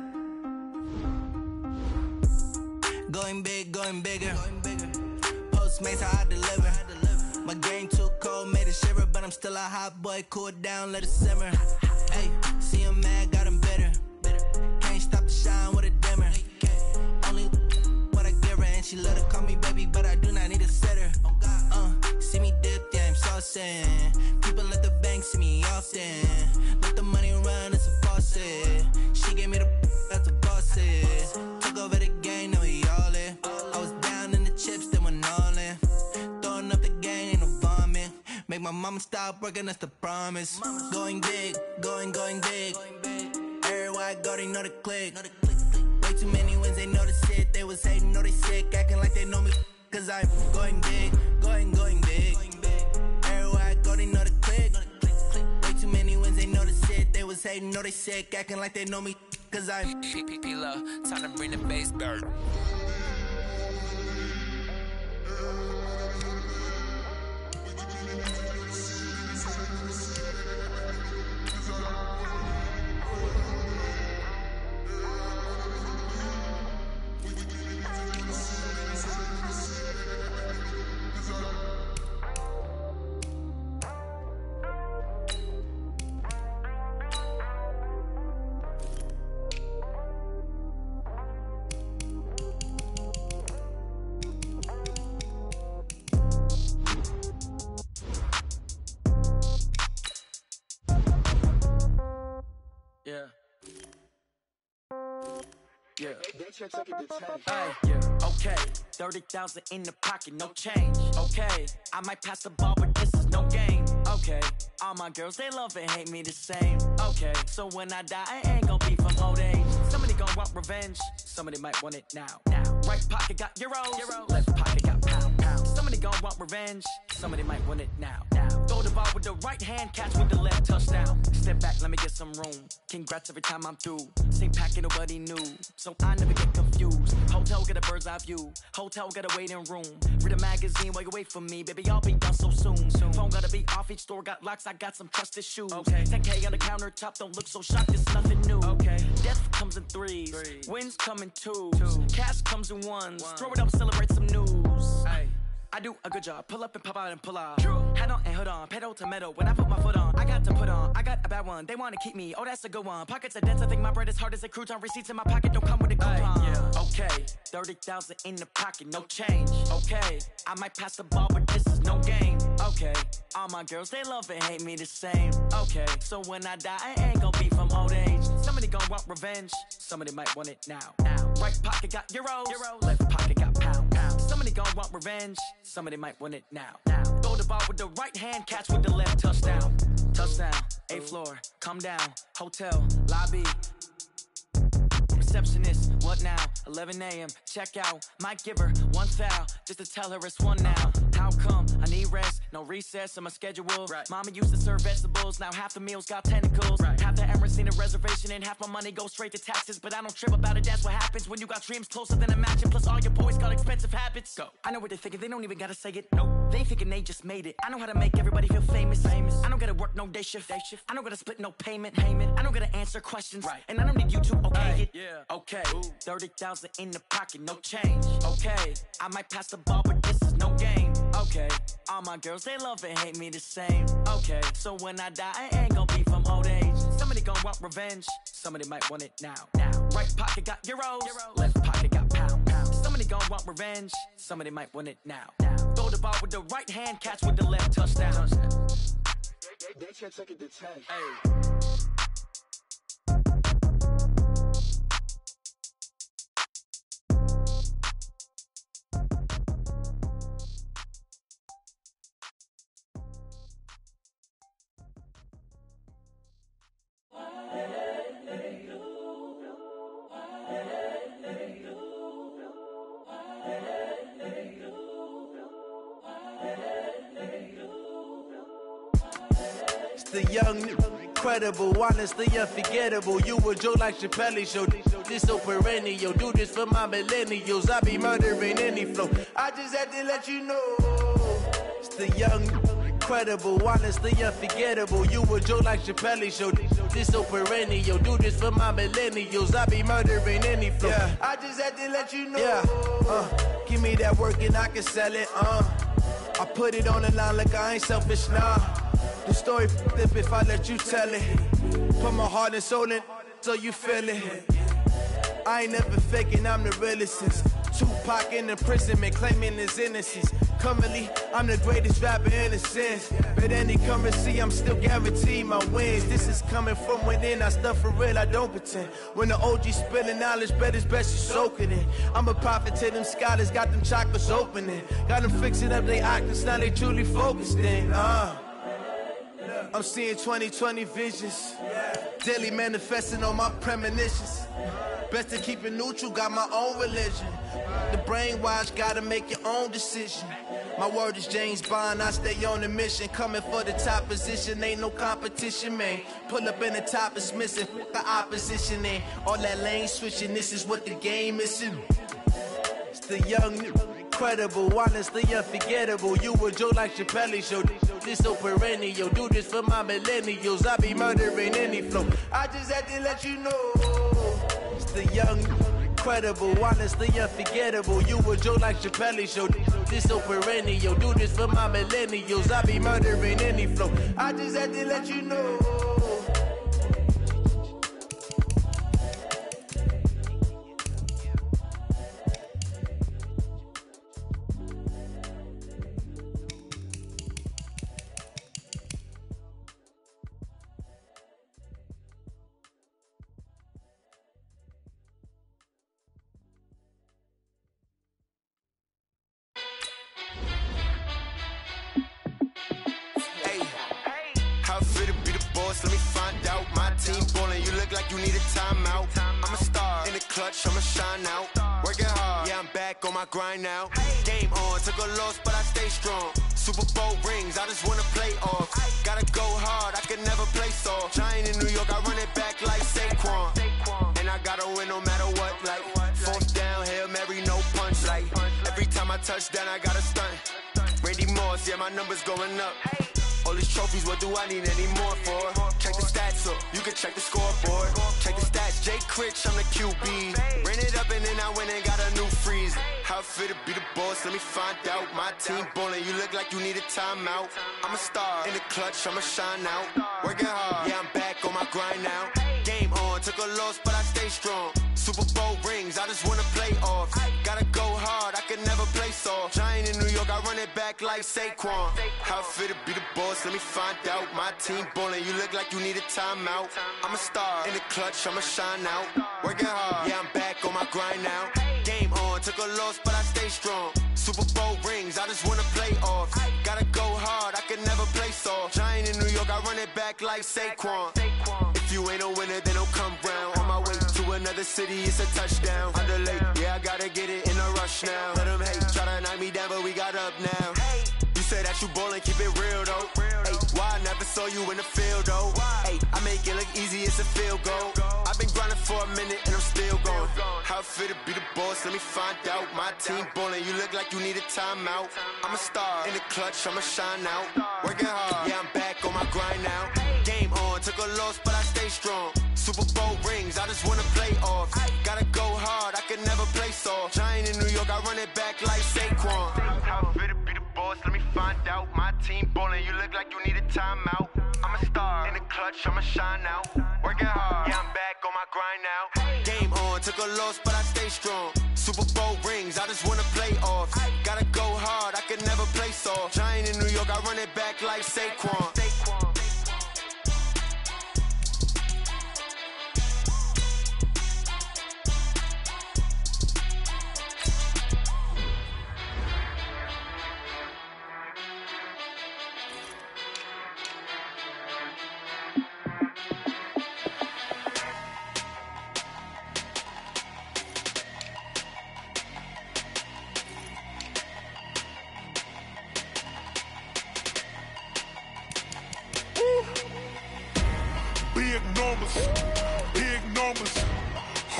going big, going bigger. Postmates, how I deliver. My game too cold, made it shiver. But I'm still a hot boy, cool it down, let it simmer. Hey, see him mad, got him bitter. Can't stop the shine with a dimmer. Only what I give her, and she love to call me baby, but I do not need a sitter. See me dip, yeah, I'm saucing. People at the bank see me often. Let the money run, it's a faucet. She gave me the that's a boss is. Took over the game, now we all in. I was down in the chips, then went all in. Throwing up the game, ain't no vomit. Make my mama stop working, that's the promise. Going big, going big. Everywhere I go, they know the click. Way too many wins, they know the shit. They was hating, know they sick, acting like they know me. Cause I'm going big, going big. Everywhere I go, they know the click. Way too many wins, they know the shit. They was hating, know they sick, acting like they know me. Cause I'm P-P-P-Love, time to bring the bass bird. Yeah. Okay, 30,000 in the pocket, no change. Okay, I might pass the ball, but this is no game. Okay, all my girls, they love and hate me the same. Okay, so when I die, I ain't gon' be from old age. Somebody gon' want revenge, somebody might want it now. Right pocket got euros, left pocket got pound. Somebody gon' want revenge, somebody might want it now. Throw the ball with the right hand, catch with the left, touchdown. Step back, let me get some room. Congrats every time I'm through. Same packet, nobody knew, so I never get confused. Hotel get a bird's eye view. Hotel got a waiting room. Read a magazine while you wait for me, baby. I'll be done so soon. Phone gotta be off. Each store got locks. I got some trusted shoes. Okay. 10K on the countertop. Don't look so shocked. It's nothing new. Okay. Death comes in threes. Wins come in twos. Cash comes in ones. Throw it up, celebrate some news. Ay. I do a good job. Pull up and pop out and pull out. Head on and hood on. Pedal to metal. When I put my foot on, I got to put on. I got a bad one. They want to keep me. Oh, that's a good one. Pockets are dense. I think my bread is hard as a crouton. Receipts in my pocket don't come with a coupon. Yeah. Okay. 30,000 in the pocket. No change. Okay. I might pass the ball, but this is no game. Okay. All my girls, they love and hate me the same. Okay. So when I die, I ain't gon' be from old age. Somebody gon' want revenge. Somebody might want it now. Right pocket got euros. Left pocket got pound. Somebody gon' want revenge. Somebody might want it now. Throw the ball with the right hand, catch with the left, touchdown. Touchdown, 8th floor, come down, hotel, lobby. Receptionist, what now? 11 a.m., check out. Might give her one foul, just to tell her it's one now. How come? I need rest, no recess in my schedule. Right. Mama used to serve vegetables, now half the meals got tentacles. Right. Half the Emirates need a reservation and half my money goes straight to taxes. But I don't trip about it, that's what happens when you got dreams closer than a match. Plus all your boys got expensive habits. Go. I know what they're thinking, they don't even gotta say it. Nope. They thinking they just made it. I know how to make everybody feel famous. I don't gotta work no day shift. I don't gotta split no payment. I don't gotta answer questions. Right. And I don't need you to okay it. Yeah. Okay. 30,000 in the pocket, no change. Okay. I might pass the ball, but this is no game. Okay. All my girls, they love and hate me the same. Okay. So when I die, I ain't gon' be from old age. Somebody gon' want revenge. Somebody might want it now. Right pocket got euros. Left pocket got pound. Somebody gon' want revenge. Somebody might want it now. Throw the ball with the right hand, catch with the left, touchdown. They can't take it to 10. Hey. It's the young, incredible, honestly unforgettable. You a joke like Chappelle Show. This so perennial. Do this for my millennials. I be murdering any flow. I just had to let you know. It's the young, incredible, honestly unforgettable. You a joke like Chappelle Show. This so perennial. Do this for my millennials. I be murdering any flow. Yeah. I just had to let you know. Yeah. Give me that work and I can sell it. I put it on the line like I ain't selfish, nah. The story flip if I let you tell it. Put my heart and soul in so you feel it. I ain't never faking, I'm the realest since Tupac in imprisonment, claiming his innocence. Currently, I'm the greatest rapper in a sense. But any currency, I'm still guaranteed my wins. This is coming from within, I stuff for real, I don't pretend. When the OG spilling knowledge, bet it's best you soak it in. I'm a prophet to them scholars, got them chakras opening. Got them fixing up their octaves, now they truly focused in. I'm seeing 2020 visions, daily manifesting on my premonitions. Best to keep it neutral, got my own religion. The brainwash, gotta make your own decision. My word is James Bond, I stay on a mission. Coming for the top position, ain't no competition, man. Pull up in the top, it's missing, the opposition ain't. All that lane switching, this is what the game is. It's the young, incredible, honestly unforgettable. You a joke like Chappelle Show. This so perennial. Do this for my millennials. I be murdering any flow. I just had to let you know. It's the young, incredible, honestly unforgettable. You a joke like Chappelle Show. This so perennial. Do this for my millennials. I be murdering any flow. I just had to let you know. Let me find out. My team ballin', you look like you need a timeout. I'm a star in the clutch, I'ma shine out. Working hard, yeah, I'm back on my grind now. Game on, took a loss, but I stay strong. Super Bowl rings, I just wanna play off. Gotta go hard, I can never play soft. Giant in New York, I run it back like Saquon. And I gotta win no matter what, like fourth down, Hail Mary, no punch. Like every time I touch down, I gotta stunt. Randy Moss, yeah, my numbers going up. All these trophies, what do I need any more for? Check the stats up, you can check the scoreboard. Check the stats, Jay Critch, I'm the QB. Ran it up and then I went and got a new freeze. How it fit to be the boss, let me find out. My team ballin', you look like you need a timeout. I'm a star in the clutch, I'ma shine out. Working hard, yeah, I'm back on my grind now. Game on, took a loss, but I stay strong. Super Bowl rings, I just wanna play off. Gotta go hard, I can never play soft. Giant in New York, I run it back like Saquon. How it fit to be the boss, let me find out. My team ballin', you look like you need a timeout. I'm a star in the clutch, I'ma shine out. Working hard, yeah, I'm back on my grind now. Game on, took a loss, but I stay strong. Super Bowl rings, I just wanna play off. Gotta go hard, I can never play soft. Giant in New York, I run it back like Saquon. If you ain't a winner, then don't come round. On my way to another city, it's a touchdown. Underlay, yeah, I gotta get it in a rush now. Let them hate, try to knock me down, but we got up now. You say that you ballin', keep it real though. Hey, why I never saw you in the field though? Hey, I make it look easy, it's a field goal. I've been grinding for a minute and I'm still going. How it fit to be the boss, let me find out. My team ballin', you look like you need a timeout. I'm a star in the clutch, I'ma shine out. Working hard, yeah, I'm back on my grind now. Game on, took a loss, but I stay strong. Super Bowl rings, I just wanna play off. Gotta go hard, I can never play soft. Giant in New York, I run it back like Saquon. How it fit to be the boss, let me find out. My team ballin', you look like you need a timeout. I'm a star in the clutch, I'ma shine out. Working hard, yeah, I'm back on my grind now. Game on, took a loss, but I stay strong. Super Bowl rings, I just wanna play off. Gotta go hard, I can never play soft. Giant in New York, I run it back like Saquon.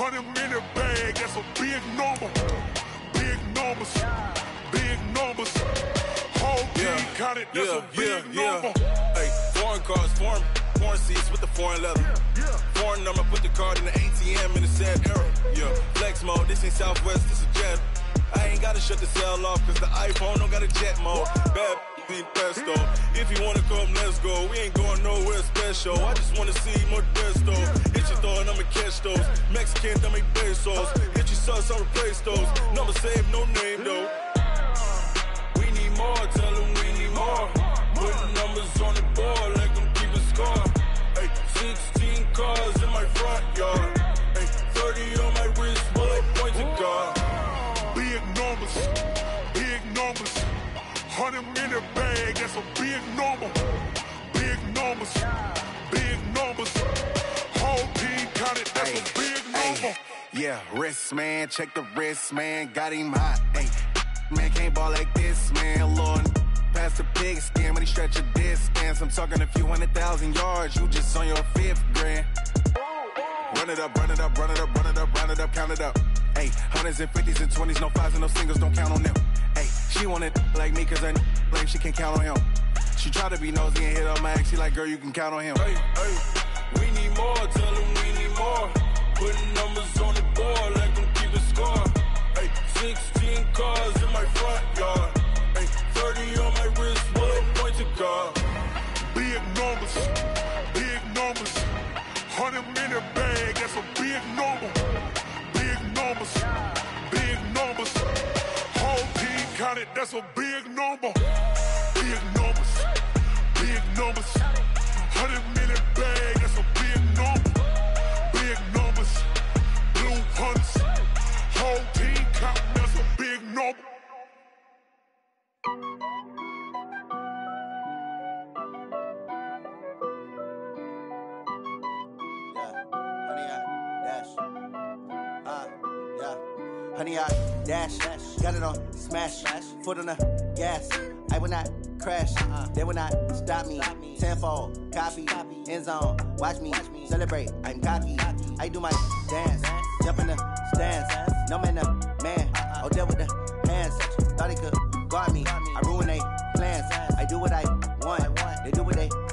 100 minute bag, that's a big number. Big numbers, big numbers. Whole team counted, that's a big number. Hey, foreign cars, foreign seats with the foreign leather. Foreign number, put the card in the ATM in the sad era. Yeah, flex mode, this ain't Southwest, this is Jet. I ain't gotta shut the cell off, cause the iPhone don't got a jet mode. Bad be pesto. If you wanna come, let's go. We ain't going nowhere special. I just wanna see Modesto. Hit your throw and I'ma catch those. Mexican, that make pesos. Hit your sus, I'll replace those. Number saved, no name though. We need more, tell them we need more. Putting numbers on the board like I'm keeping score. Hey, 16 cars in my front yard. Hey, 30 on my wrist, bullet points of God. Big numbers, big numbers. 100 minute bag, that's a big number. Big numbers, big numbers. Whole team counted, that's a big number. Yeah, wrist man, check the wrist man, got him hot. Ay, man can't ball like this, man. Lord, past the pig skin when he stretch a distance. I'm talking a few 100,000 yards, you just on your 5th grand. Run it up, run it up, run it up, run it up, run it up, count it up. Ay, hundreds and 50s and 20s, no 5s and no singles, don't count on them. Ay, she want it like me, cause her lame, she can't count on him. She try to be nosy and hit on my ex, she like, girl, you can count on him. Hey, hey, we need more, tell them we need more. Putting numbers on the board like I'm keeping score. Hey, 16 cars in my front yard. Hey, 30 on my wrist, bullet points of God. Big numbers, big numbers. 100 minute bag, that's a big number. Big numbers, big numbers. Whole team counted, that's a big number. Big numbers, big numbers. 100 minute bag, that's a big number. Big numbers, blue hunts. Whole team counting, that's a big number. Honey, I dash, got it on smash, foot on the gas. I will not crash, they will not stop me. Tenfold, copy, end zone, watch me celebrate. I'm cocky, I do my dance, jump in the stands. No man, man, oh deal with the hands. Thought he could guard me, I ruin they plans. I do what I want, they do what they